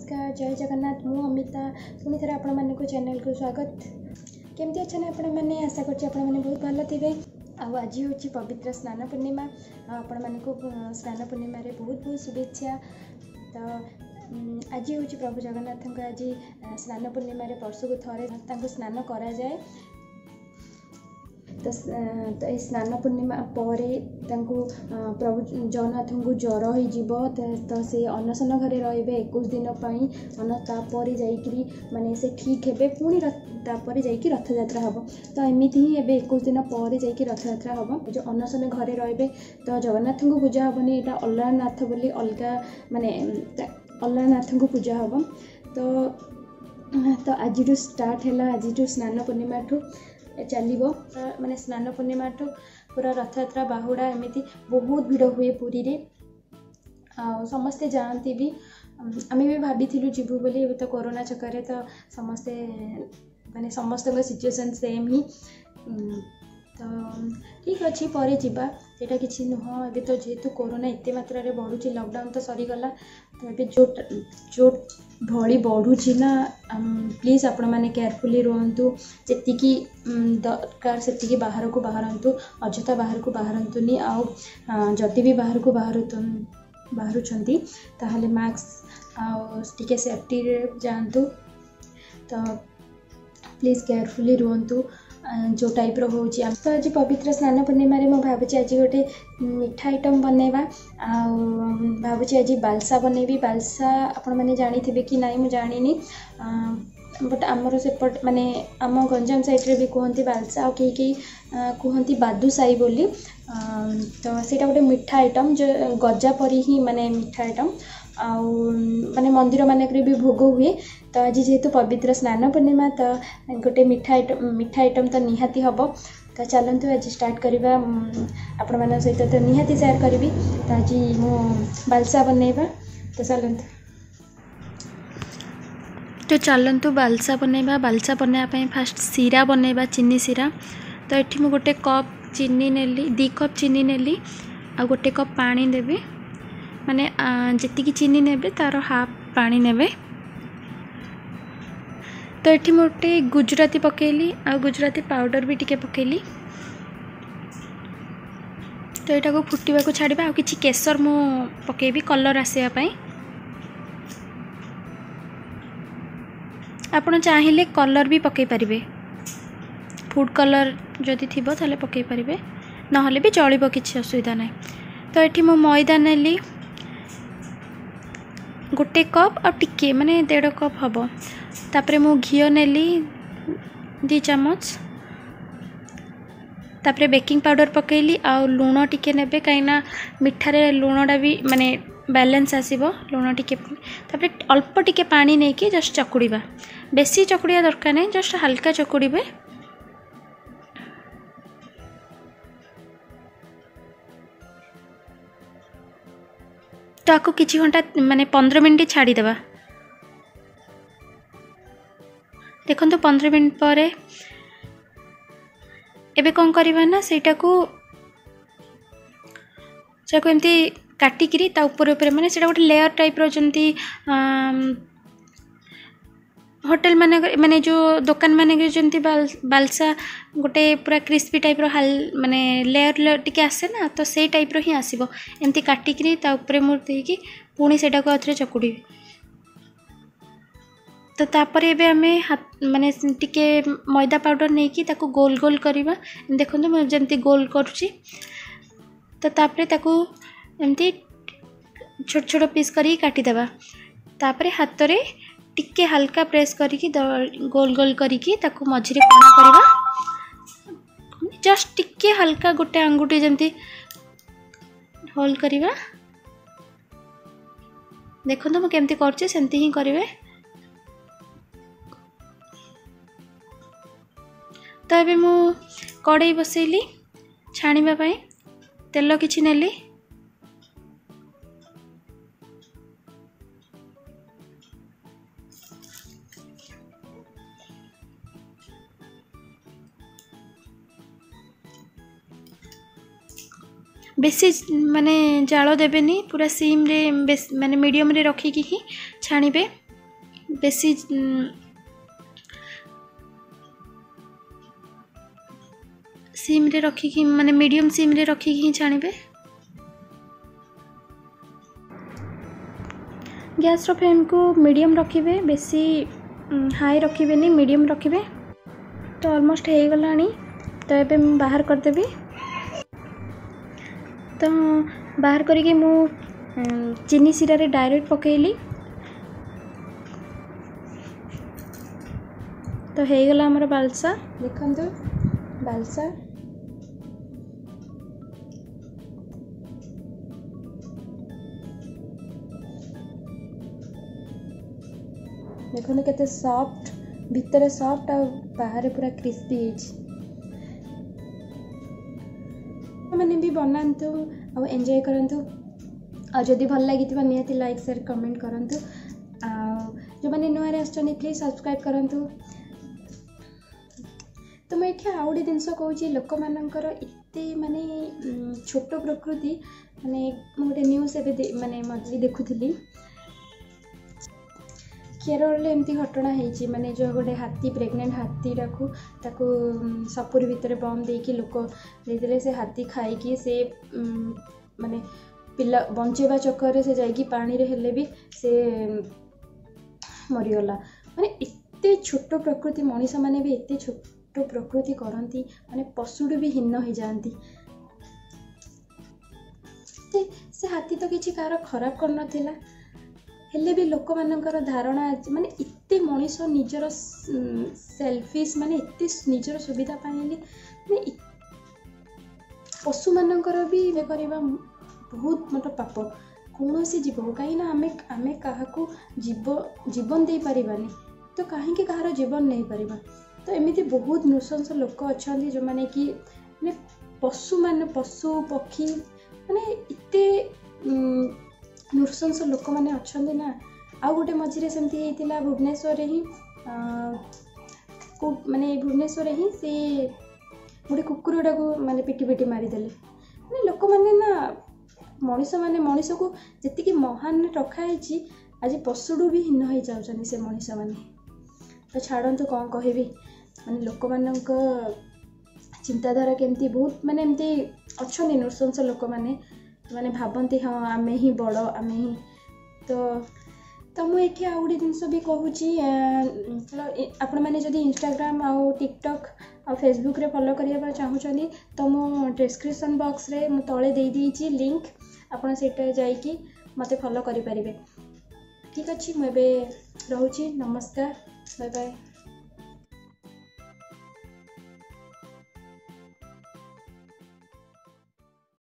नमस्कार जय जगन्नाथ मु अमिता पुणी थे आपण मानक चैनल को स्वागत। केमती अच्छा आपण मैंने आशा कर बहुत भल थे। आज हूँ पवित्र स्नान पूर्णिमा आपण मानक स्नान पूर्णिम बहुत बहुत शुभेच्छा। तो आज हूँ प्रभु जगन्नाथ आज स्नान पूर्णिम वर्ष को थे स्नान करा जाए। तो स्नान पूर्णिमा पर प्रभु जगन्नाथ को ज्वर हो तो से अनशन घरे रे 21 दिन तापर जाकि माने से ठीक हे पुणी तापर जाकि रथ यात्रा हम। तो एमती ही एवं 21 दिन पर जाकि रथ यात्रा हम। जो अनशन घरे रे तो जगन्नाथ को पूजा हेनी यहाँ अल्लाहनाथ बोली अलग माने अल्लाहनाथ को पूजा हम। तो आज स्टार्ट है आज स्नान पूर्णिमा ठू चलो माने स्नान पूर्णिमा ठू पूरा रथ यात्रा बाहुड़ा एमती बहुत भिड़ हुए पुरी रे समस्ते जाती भी आम भी भाभी जीवु बोली ए तो कोरोना चक्कर तो समस्ते माने समस्त सिचुएशन सेम ही। तो ठीक अच्छे पर जावा यहाँ किसी नुह ए तो जेहेतु कोरोना एत मात्रा बढ़ुची लॉकडाउन तो सरीगला। तो ये जो भली बढ़ुची ना प्लीज आपण मैंने केयरफुली रुहतु जी दरकार से बाहर को बाहरतु अଯଥା बाहर को बाहरतुनि जदि भी बाहर को बाहरुंट ताहले मास्क आटे सेफ्टी जातु। तो प्लीज केयरफुली रुहतु जो टाइप रो होची। तो आज पवित्र स्नान पूर्णिमा रे मो भाबुची आज गोटे मिठा आइटम बनैबा भाबुची आज बालसा बनैबी। बालसा आपण माने जानी थिबे कि नाही मु जानिनी बट आमर सेपट माने आम गंजाम साइड रे भी कहती बालसा और कई कहती बादुसाई बोली। तो सेटा गोटे मिठा आइटम जो गजा परी ही माने मिठा आइटम माने मंदिर मानक भी भोग हुए। तो आज जेहेतु पवित्र स्नान पूर्णिमा तो गोटे मिठा आइटम तो निहाती हम। तो चलतु आज स्टार्ट करवा आपण मान सहित तो निहाती शेयर करी। तो आज मु बालसा बनैबा तो चलतु बालसा बनैबा। बालसा बनैबा फास्ट सीरा बनैबा चीनी सीरा। तो ये मु गोटे कप चीनी नेली 2 कप चीनी नेली आ गोटे कप पानी देवी माने जी चीनी ने तार हाफ पानी ने। तो ये मोटे गुजराती पकेली आ गुजराती पाउडर भी टिके पकेली। तो यहाँ को फुटवा को छाड़ा आ कि केसर मु पकेबी कलर आसापी। आपण चाहिए कलर भी पकई पारे फूड कलर जदि थी ताले पकई पारे ना भी चलो किसी असुविधा ना। तो ये मु मैदा नेली गोटे कप और टिके माने 1.5 कप हम। तापरे मु घिओ नेली 2 चामच। तापरे बेकिंग पाउडर पकेली आ लुण टिके नेबे कहीं मिठारे लुणटा भी माने बैलेंस आसीबो लुण टिके। तापरे अल्प टिके पानी नहीं कि जस्ट चकुड़ीबा बेसी चकुड़िया दरकार नहीं जस्ट हल्का चकुड़ीबे। तो आपको किसी घंटा माने 15 मिनट छाड़ीदेवा। देखो तो 15 मिनट पर एबे कौन करवा ना सेटा को एमती काटिकी ऊपर ऊपर माने सेटा गोटे लेयर टाइप रो जमती होटल माने जो दुकान माने जमती बालसा गोटे पूरा क्रिस्पी टाइप रो हाल माने लेयर टिके आसे ना। तो से टाइप रो ही आसीबो एमती काटिकी ऊपर मुर देकी पुणी सेटा को आथरे चकुड़ी। तो तापर एबे हमें हाथ माने टिके मैदा पाउडर नहीं कि ताको गोल गोल करवा। देखो तो मैं जमती गोल करुची। तो तापर ताको एमती छोट छोट पीस करी काटिदेवा। तापर हाथ रे टिके हल्का प्रेस करिकी गोल गोल करिकी ताको मझिरे कोना करवा जस्ट टिके हल्का गोटे अंगुठी जमती होल करवा। देखो तो मैं केमती करछि सेमती ही करिवे। तो अबे मु कड़ाई बसैली छाणीबा पई तेल किछि नेली। बेसी माने जाल देवेनि पूरा सीम रे माने मीडियम रे रखिकी ही छाणीबे। बेसी सिम रे रखिकी माने मीडियम सिम रे रखिकी ही छाणिबे। गैस रो फ्लेम को मीडियम रखिबे, बेसी हाई रखिबे नहीं, मीडियम रखिबे। तो ऑलमोस्ट हो गलानी, तो एबे मैं बाहर कर देबी। तो बाहर करके मु चीनी सिरा रे डायरेक्ट पकेली। तो हो गला हमर बालसा, देखंतु बालसा। देखो केते सॉफ्ट, भीतर सॉफ्ट और बाहर पूरा क्रिस्पी मैंने भी बनातु और एंजॉय करंतु। और जदि भल लगी निहाती लाइक शेयर कमेंट करंतु। जो मैंने नुआ रे आछनी प्लीज सब्सक्राइब करंतु। तो मैं ये आउ गोटे जिनस कहूँ, लोक मानकर एते माने छोट प्रकृति माने गोटे न्यूज एबे माने मझे देखुली केरल एमती घटना होती, माने जो गोटे हाथी प्रेग्नेंट हाथीटा को ताकू सपुरी भितर बम देकी लोक देते, से हाथी खाई से माने पिला बंचेबा चक्कर से जाइकी पानी रे हेले भी से मरीगला। माने एते छोट प्रकृति, मनीष माने भी एते छोट प्रकृति करती, माने पशुडू भी हीन हो जाती। से हाथी तो किसी कार खराब कर नथिला, हेले भी लोक मानकर धारणा माने इत्ते मनीष निजर सेल्फिश, माने इत्ते निजर सुविधा पाइले माने पशु मानकर भी ये करबा बहुत मोट पाप कौन सी जीव को। कहीं आमे काहाकू जीवन दे पारिबानी, तो कहीं कहार जीवन नहीं पारिबा। तो एमती बहुत नृशंस लोक अच्छा जो माने कि माने पशु पक्षी माने इत्ते नृशंस लोक मैंने अच्छा ना। आउ गोटे मझे सेमती होता भुवनेश्वर ही माने भुवनेश्वर ही से गोटे कुकुरटा को माने पिटी मारिदेले। माने लोक मैंने ना मनीष को जी महान रखाई, आज पशुडू भी हीन हो जाऊँ से मनीष मैंने। तो छाड़ू कौन कहबी, माने लोक मान चिंताधारा केमती बहुत माने एमती अच्छा नृशंस लोक मैंने भावती हाँ आमे ही बड़ आमे ही। तो मुझे आउ गोटे जिनस भी कहूँ, चलो आपण मैंने जदि इंस्टाग्राम आउ टिकटॉक आ फेसबुक रे फॉलो करने चाहूँगी तो मो डिस्क्रिप्शन बॉक्स रे मु तले दे देइछि लिंक, आपण सेटा जाइकी मते फॉलो करि परिबे। ठीक अछि, मुझे रोची, नमस्कार, बाय बाय।